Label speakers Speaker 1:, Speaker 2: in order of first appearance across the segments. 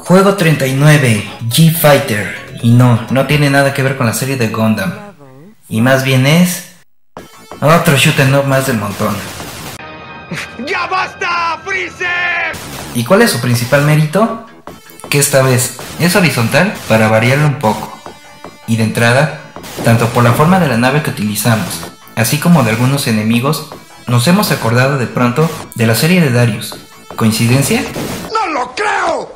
Speaker 1: Juego 39, G-Fighter. Y no tiene nada que ver con la serie de Gundam. Y más bien es otro shoot 'em up más del montón.
Speaker 2: ¡Ya basta, Freezer!
Speaker 1: ¿Y cuál es su principal mérito? Que esta vez es horizontal para variarlo un poco. Y de entrada, tanto por la forma de la nave que utilizamos, así como de algunos enemigos, nos hemos acordado de pronto de la serie de Darius. ¿Coincidencia?
Speaker 2: ¡No lo creo!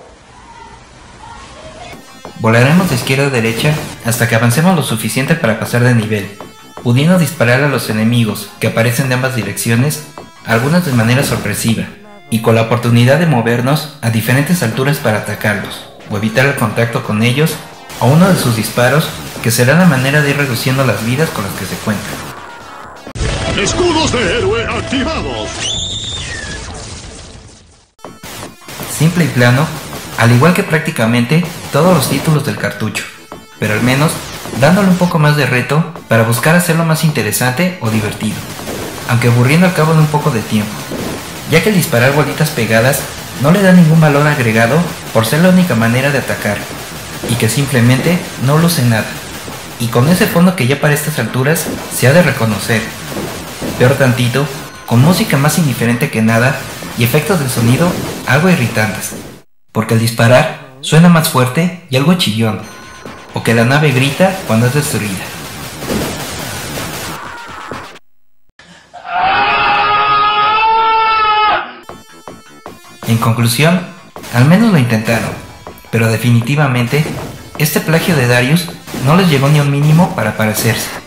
Speaker 1: Volaremos de izquierda a derecha hasta que avancemos lo suficiente para pasar de nivel, pudiendo disparar a los enemigos que aparecen de ambas direcciones, algunas de manera sorpresiva, y con la oportunidad de movernos a diferentes alturas para atacarlos, o evitar el contacto con ellos, o uno de sus disparos, que será la manera de ir reduciendo las vidas con las que se cuentan.
Speaker 3: ¡Escudos de héroe activados!
Speaker 1: Simple y plano, al igual que prácticamente todos los títulos del cartucho, pero al menos dándole un poco más de reto para buscar hacerlo más interesante o divertido, aunque aburriendo al cabo de un poco de tiempo, ya que el disparar bolitas pegadas no le da ningún valor agregado por ser la única manera de atacar, y que simplemente no luce nada, y con ese fondo que ya para estas alturas se ha de reconocer, peor tantito, con música más indiferente que nada y efectos de sonido algo irritantes, porque al disparar suena más fuerte y algo chillón, o que la nave grita cuando es destruida. En conclusión, al menos lo intentaron, pero definitivamente este plagio de Darius no les llegó ni a un mínimo para parecerse.